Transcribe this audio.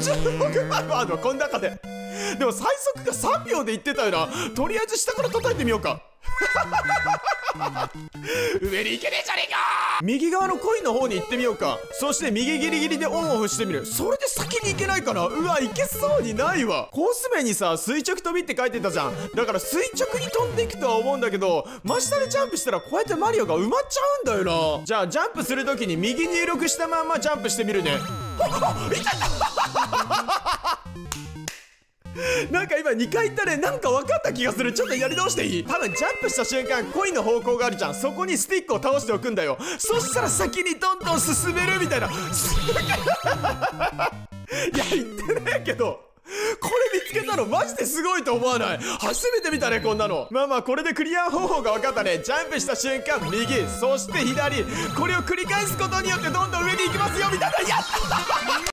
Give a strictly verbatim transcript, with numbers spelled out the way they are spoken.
じゅうろくまいもあるのこの中で。でも最速がさんびょうで言ってたよな。とりあえず下から叩いてみようか。上に行けねえじゃねえか。右側のコインの方に行ってみようか。そして右ギリギリでオンオフしてみる。それで先に行けないかな。うわ、行けそうにないわ。コース名にさ、垂直飛びって書いてたじゃん。だから垂直に飛んでいくとは思うんだけど、真下でジャンプしたらこうやってマリオが埋まっちゃうんだよな。じゃあジャンプするときに右入力したまんまジャンプしてみるね。あっ、いたいた。なんか今にかい行ったね。なんか分かった気がする。ちょっとやり直していい？多分ジャンプした瞬間コインの方向があるじゃん。そこにスティックを倒しておくんだよ。そしたら先にどんどん進めるみたいな。いや言ってないけど、これ見つけたのマジですごいと思わない？初めて見たねこんなの。まあまあこれでクリア方法が分かったね。ジャンプした瞬間右、そして左、これを繰り返すことによってどんどん上に行きますよみたいな。やった